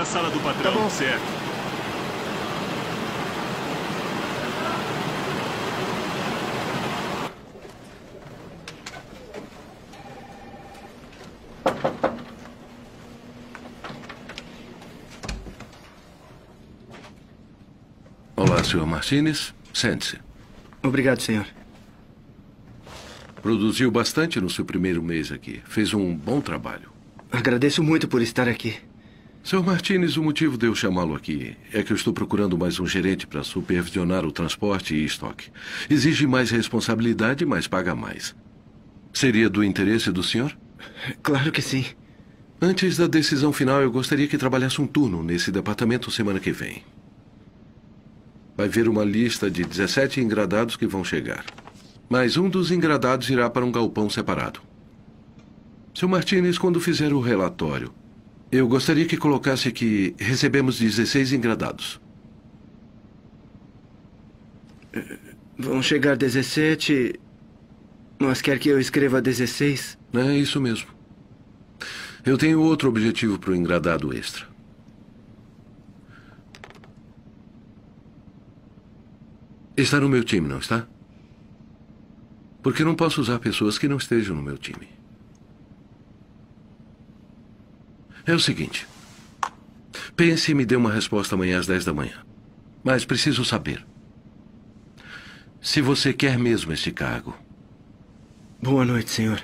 na sala do patrão. Tá bom. Certo. Olá, Sr. Martínez. Sente-se. Obrigado, senhor. Produziu bastante no seu primeiro mês aqui. Fez um bom trabalho. Agradeço muito por estar aqui. Sr. Martínez, o motivo de eu chamá-lo aqui é que eu estou procurando mais um gerente para supervisionar o transporte e estoque. Exige mais responsabilidade, mas paga mais. Seria do interesse do senhor? Claro que sim. Antes da decisão final, eu gostaria que trabalhasse um turno nesse departamento semana que vem. Vai ver uma lista de 17 engradados que vão chegar. Mas um dos engradados irá para um galpão separado. Sr. Martínez, quando fizer o relatório, eu gostaria que colocasse que recebemos 16 engradados. Vão chegar 17, mas quer que eu escreva 16? É isso mesmo. Eu tenho outro objetivo para o engradado extra. Está no meu time, não está? Porque não posso usar pessoas que não estejam no meu time. É o seguinte. Pense e me dê uma resposta amanhã às 10 da manhã. Mas preciso saber se você quer mesmo este cargo. Boa noite, senhor.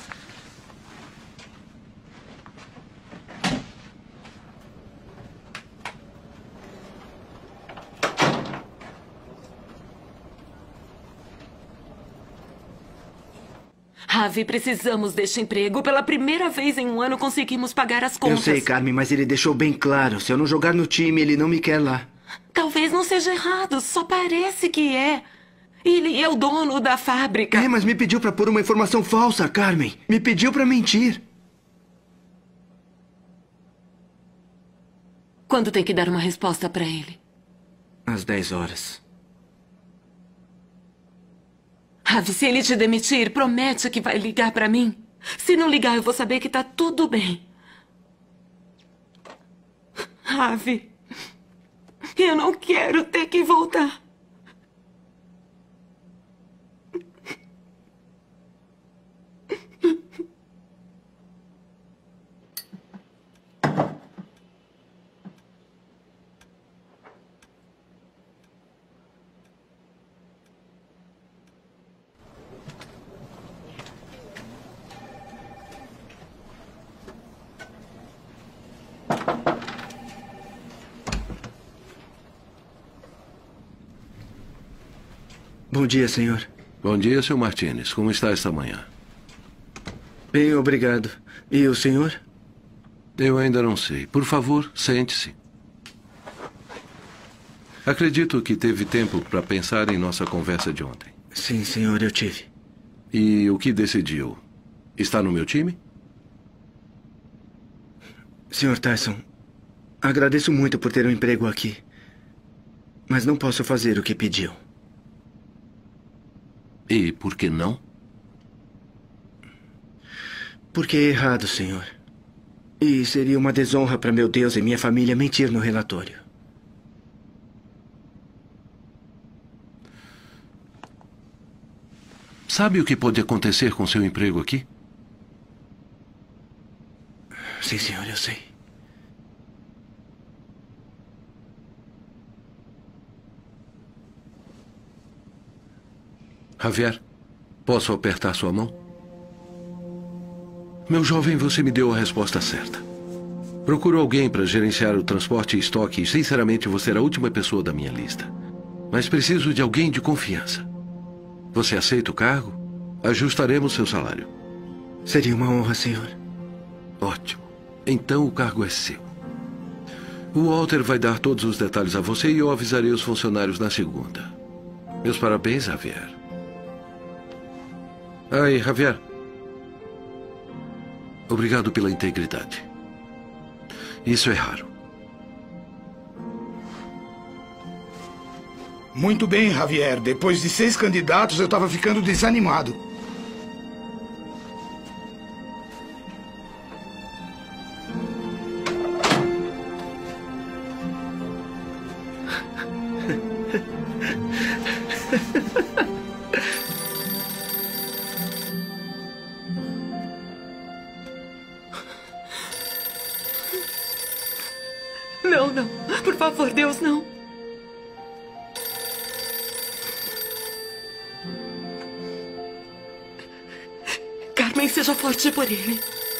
Ravi, precisamos deste emprego. Pela primeira vez em um ano conseguimos pagar as contas. Eu sei, Carmen, mas ele deixou bem claro. Se eu não jogar no time, ele não me quer lá. Talvez não seja errado, só parece que é. Ele é o dono da fábrica. É, mas me pediu pra pôr uma informação falsa, Carmen. Me pediu pra mentir. Quando tem que dar uma resposta pra ele? Às 10 horas. Ravi, se ele te demitir, promete que vai ligar pra mim. Se não ligar, eu vou saber que tá tudo bem. Ravi, eu não quero ter que voltar. Bom dia, senhor. Bom dia, Sr. Martínez. Como está esta manhã? Bem, obrigado. E o senhor? Eu ainda não sei. Por favor, sente-se. Acredito que teve tempo para pensar em nossa conversa de ontem. Sim, senhor, eu tive. E o que decidiu? Está no meu time? Senhor Tyson, agradeço muito por ter um emprego aqui. Mas não posso fazer o que pediu. E por que não? Porque é errado, senhor. E seria uma desonra para meu Deus e minha família mentir no relatório. Sabe o que pode acontecer com seu emprego aqui? Sim, senhor, eu sei. Javier, posso apertar sua mão? Meu jovem, você me deu a resposta certa. Procuro alguém para gerenciar o transporte e estoque e, sinceramente, você era a última pessoa da minha lista. Mas preciso de alguém de confiança. Você aceita o cargo? Ajustaremos seu salário. Seria uma honra, senhor. Ótimo. Então o cargo é seu. O Walter vai dar todos os detalhes a você e eu avisarei os funcionários na segunda. Meus parabéns, Javier. Ai, Javier. Obrigado pela integridade. Isso é raro. Muito bem, Javier. Depois de 6 candidatos, eu estava ficando desanimado. não. Por favor, Deus, não. Carmen, seja forte por ele.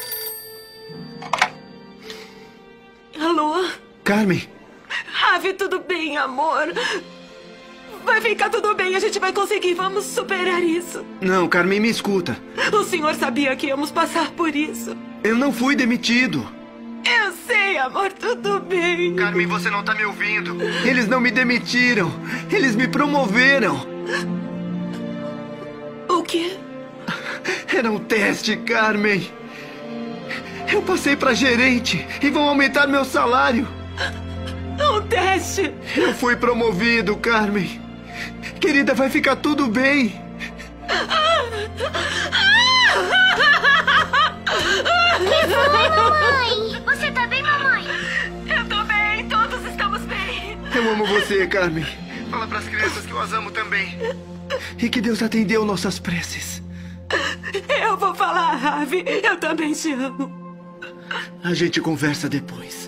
Alô? Carmen. Ravi, tudo bem, amor? Vai ficar tudo bem, a gente vai conseguir. Vamos superar isso. Não, Carmen, me escuta. O senhor sabia que íamos passar por isso. Eu não fui demitido. Eu sei, amor, tudo bem. Carmen, você não tá me ouvindo. Eles não me demitiram. Eles me promoveram. O quê? Era um teste, Carmen. Eu passei pra gerente e vão aumentar meu salário. Um teste. Eu fui promovido, Carmen. Querida, vai ficar tudo bem. Que foi, mamãe? Você tá bem, mamãe? Eu tô bem, todos estamos bem. Eu amo você, Carmen. Fala pras crianças que eu as amo também. E que Deus atendeu nossas preces. Eu vou falar, Ravi. Eu também te amo. A gente conversa depois.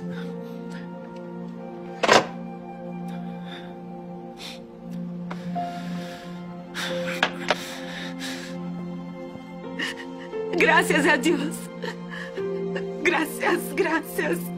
Graças a Deus. Graças.